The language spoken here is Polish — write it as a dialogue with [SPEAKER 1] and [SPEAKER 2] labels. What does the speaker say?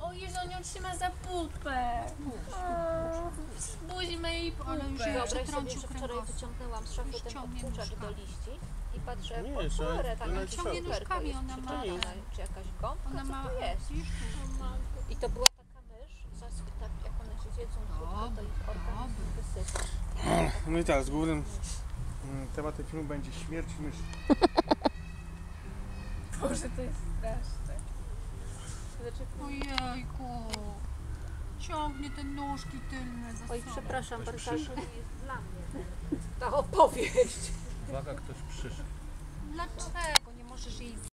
[SPEAKER 1] O Jezu, on ją trzyma za pupę. Zbuźmy jej pupę.
[SPEAKER 2] Wyobraź sobie, że wczoraj wyciągnęłam z szafy ten odkurzacz do liści i patrzę,
[SPEAKER 3] Nie,
[SPEAKER 2] o
[SPEAKER 3] że
[SPEAKER 2] cholerę, taka
[SPEAKER 4] ciągnie nóżkami, ona ma-
[SPEAKER 2] czy jakaś gąbka,
[SPEAKER 4] Ona ma...
[SPEAKER 2] co to jest? I to była taka mysz, tak jak one się zjedzą krótko, to ich organizm wysysa.
[SPEAKER 3] No i tak, z głównym tematem filmu będzie śmierć myszy.
[SPEAKER 1] Boże, to jest straszne.
[SPEAKER 2] Znaczy,
[SPEAKER 4] Ojejku. Ciągnie te nóżki tylne za
[SPEAKER 2] oj,
[SPEAKER 4] sobą.
[SPEAKER 2] przepraszam,
[SPEAKER 3] Ktoś
[SPEAKER 2] bardzo, to
[SPEAKER 3] przyszedł?
[SPEAKER 2] jest dla mnie ta opowieść.
[SPEAKER 3] Uwaga, ktoś przyszedł.
[SPEAKER 4] Dlaczego nie możesz jej